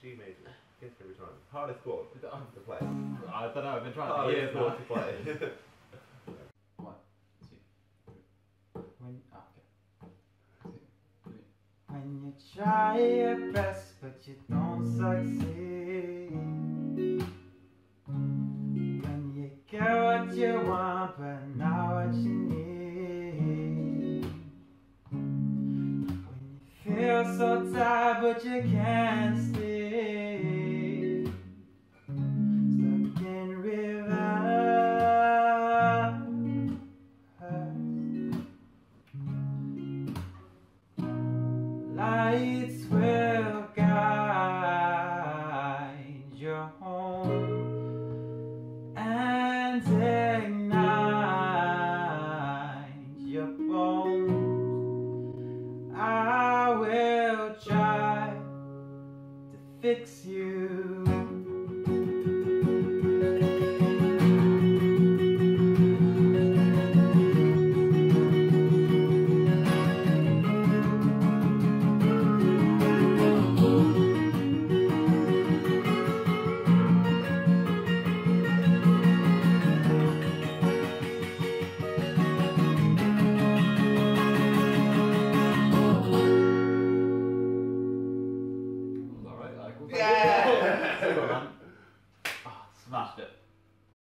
G major. Guess every time. Hardest chord to play. I don't know, I've been trying for Hardest years chord now. to play. 1, 2, 3. When, okay. 2, 3. When you try your best but you don't succeed, when you get what you want but not what you need, when you feel so tired but you can't stay, stuck in reverse, lights will guide your home and ignite your bones. I will try to fix you